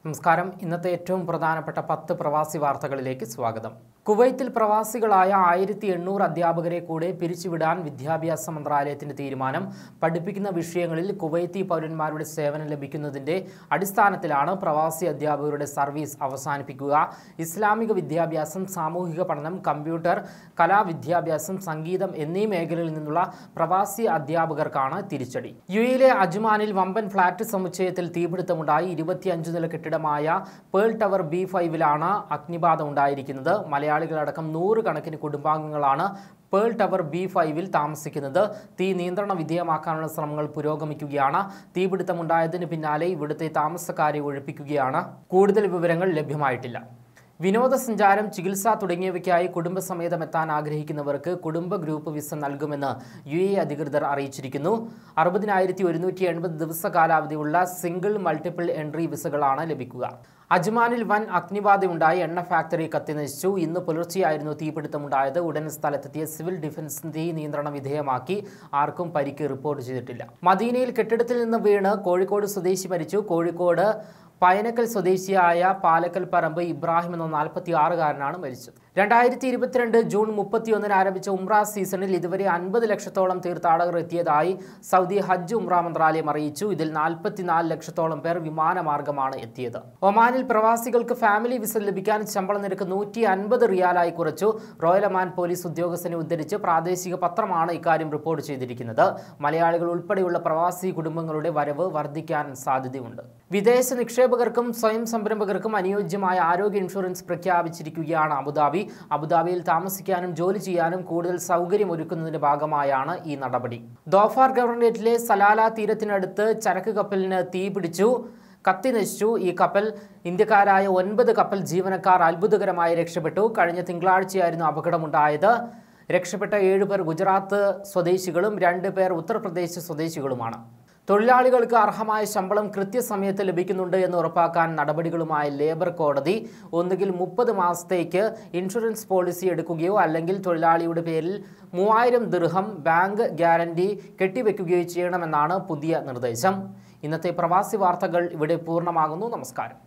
നമസ്കാരം. ഇന്നത്തെ ഏറ്റവും പ്രധാനപ്പെട്ട 10 പ്രവാസി വാർത്തകളിലേക്ക് സ്വാഗതം. കുവൈത്തിൽ പ്രവാസികളായ 1800 അധ്യാപകരെ കൂടെ പിരിച്ചുവിടാൻ വിദ്യാഭ്യാസ മന്ത്രാലയത്തിന്റെ തീരുമാനം. പഠിപ്പിക്കുന്ന വിഷയങ്ങളിൽ കുവൈത്തി പൗരന്മാരുടെ സേവനം ലഭിക്കുന്നതിന്റെ അടിസ്ഥാനത്തിലാണ് പ്രവാസി അധ്യാപകരുടെ സർവീസ് അവസാനിപ്പിക്കുക. ഇസ്ലാമിക വിദ്യാഭ്യാസം, സാമൂഹിക പഠനം, കമ്പ്യൂട്ടർ, കലാവിദ്യാഭ്യാസം, സംഗീതം എന്നീ മേഖലകളിൽ നിന്നുള്ള പ്രവാസി അധ്യാപകർക്കാണ് തിരിച്ചടി. യുഎയിലെ അജ്മാനിൽ വമ്പൻ ഫ്ളാറ്റ് സമുച്ചയത്തിൽ തീപിടുത്തമുണ്ടായി. 25 നില കെട്ടിടമായ പേൾ ടവർ B5-ലാണ് അഗ്നിബാധ ഉണ്ടായിരിക്കുന്നത്. മലയാളികളടക്കം 100 കണക്കിന് കുടുംബാംഗങ്ങളാണ് പേൾ ടവർ B5-ൽ താമസിക്കുന്നത്. തീ നിയന്ത്രണ വിധേയമാക്കാനുള്ള ശ്രമങ്ങൾ പുരോഗമിക്കുകയാണ്. തീപിടുത്തമുണ്ടായതിന് പിന്നാലെ ഇവിടുത്തെ താമസക്കാരെ ഒഴിപ്പിക്കുകയാണ്. കൂടുതൽ വിവരങ്ങൾ ലഭ്യമായിട്ടില്ല. വിനോദസഞ്ചാരം, ചികിത്സ തുടങ്ങിയവയ്ക്കായി കുടുംബസമേതം എത്താൻ ആഗ്രഹിക്കുന്നവർക്ക് കുടുംബ ഗ്രൂപ്പ് വിസ നൽകുമെന്ന് UAE അധികൃതർ അറിയിച്ചിരിക്കുന്നു. 60,180 ദിവസ കാലാവധിയുള്ള സിംഗിൾ മൾട്ടിപ്പിൾ എൻട്രി വിസകളാണ് ലഭിക്കുക. അജ്മാനിൽ വൻ അഗ്നിബാധയുണ്ടായി. എണ്ണ ഫാക്ടറി കത്തിനശിച്ചു. ഇന്ന് പുലർച്ചെയായിരുന്നു തീപിടുത്തമുണ്ടായത്. ഉടൻ സ്ഥലത്തെത്തിയ സിവിൽ ഡിഫൻസ് തീ നിയന്ത്രണ വിധേയമാക്കി. ആർക്കും പരിക്ക് റിപ്പോർട്ട് ചെയ്തിട്ടില്ല. മദീനയിൽ കെട്ടിടത്തിൽ നിന്ന് വീണ് കോഴിക്കോട് സ്വദേശി മരിച്ചു. കോഴിക്കോട് പയനക്കൽ സ്വദേശിയായ പാലക്കൽ പറമ്പ് ഇബ്രാഹിം എന്ന 46-കാരനാണ് മരിച്ചത്. 2022 ജൂൺ 31 ആരംഭിച്ച ഉംറ സീസണിൽ ഇതുവരെ 50 ലക്ഷത്തോളം തീർത്ഥാടകർ എത്തിയതായി സൗദി ഹജ്ജ് ഉംറ മന്ത്രാലയം അറിയിച്ചു. ഇതിൽ 44 ലക്ഷത്തോളം പേർ വിമാനമാർഗമാണ് എത്തിയത്. ഒമാനിൽ പ്രവാസികൾക്ക് ഫാമിലി വിസ ലഭിക്കാൻ ശമ്പള നിരക്ക് 150 റിയാലായി കുറച്ചു. റോയൽ ഒമാൻ പോലീസ് ഉദ്യോഗസ്ഥനെ ഉദ്ധരിച്ച് പ്രാദേശിക പത്രമാണ് ഇക്കാര്യം റിപ്പോർട്ട് ചെയ്തിരിക്കുന്നത്. മലയാളികൾ ഉൾപ്പെടെയുള്ള പ്രവാസി കുടുംബങ്ങളുടെ വരവ് വർദ്ധിക്കാൻ സാധ്യതയുണ്ട്. വിദേശ നിക്ഷേപകർക്കും സ്വയം സംരംഭകർക്കും അനുയോജ്യമായ ആരോഗ്യ ഇൻഷുറൻസ് പ്രഖ്യാപിച്ചിരിക്കുകയാണ് അബുദാബി. അബുദാബിയിൽ താമസിക്കാനും ജോലി ചെയ്യാനും കൂടുതൽ സൗകര്യം ഒരുക്കുന്നതിന്റെ ഭാഗമായാണ് ഈ നടപടി. ദോഫാർ ഗവർണറേറ്റിലെ സലാല തീരത്തിനടുത്ത് ചരക്ക് കപ്പലിന് തീപിടിച്ചു. കത്തി നശിച്ചു. ഈ കപ്പൽ ഇന്ത്യക്കാരായ 9 കപ്പൽ ജീവനക്കാർ അത്ഭുതകരമായി രക്ഷപ്പെട്ടു. കഴിഞ്ഞ തിങ്കളാഴ്ചയായിരുന്നു അപകടമുണ്ടായത്. രക്ഷപ്പെട്ട 7 പേർ ഗുജറാത്ത് സ്വദേശികളും 2 പേർ ഉത്തർപ്രദേശ് സ്വദേശികളുമാണ്. തൊഴിലാളികൾക്ക് അർഹമായ ശമ്പളം കൃത്യസമയത്ത് ലഭിക്കുന്നുണ്ട് എന്ന് ഉറപ്പാക്കാൻ നടപടികളുമായി ലേബർ കോടതി. ഒന്നുകിൽ 30 മാസത്തേക്ക് ഇൻഷുറൻസ് പോളിസി എടുക്കുകയോ അല്ലെങ്കിൽ തൊഴിലാളിയുടെ പേരിൽ 3000 ദിർഹം ബാങ്ക് ഗ്യാരണ്ടി കെട്ടിവെക്കുകയോ ചെയ്യണമെന്നാണ് പുതിയ നിർദ്ദേശം. ഇന്നത്തെ പ്രവാസി വാർത്തകൾ ഇവിടെ പൂർണ്ണമാകുന്നു. നമസ്കാരം.